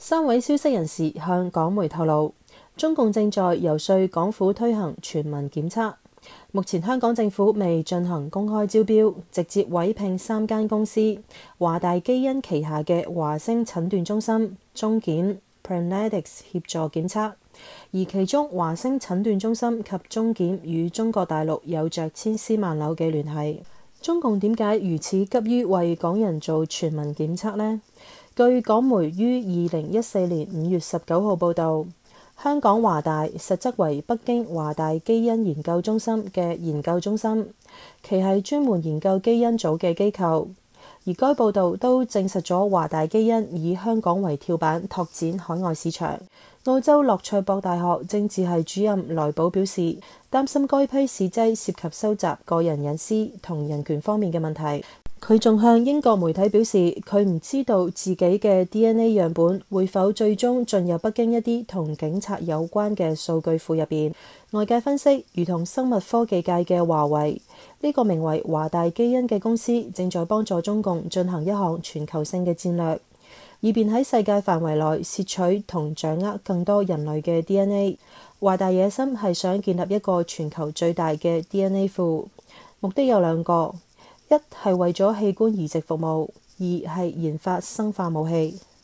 三位消息人士向港媒透露，中共正在游說港府推行全民檢測。目前香港政府未進行公開招標，直接委聘3間公司：華大基因旗下嘅華星診斷中心、中檢、Prenetics 協助檢測。而其中華星診斷中心及中檢與中國大陸有着千絲萬縷嘅聯繫。中共點解如此急於為港人做全民檢測呢？據港媒於2014年5月19號報導，香港華大實則為北京華大基因研究中心嘅研究中心，其係專門研究基因組嘅機構。而該報導都證實咗華大基因以香港為跳板拓展海外市場。澳洲洛塞博大學政治系主任萊寶表示，擔心該批試劑涉及收集個人隱私同人權方面嘅問題。佢仲向英國媒體表示，佢唔知道自己嘅 DNA 樣本會否最終進入北京一啲同警察有關嘅數據庫入邊。外界分析，如同生物科技界嘅華為，呢個名為華大基因嘅公司正在幫助中共進行一項全球性嘅戰略，以便喺世界範圍內竊取同掌握更多人類嘅 DNA。華大野心係想建立一個全球最大嘅 DNA 庫，目的有兩個：一係為咗器官移植服務，二係研發生化武器。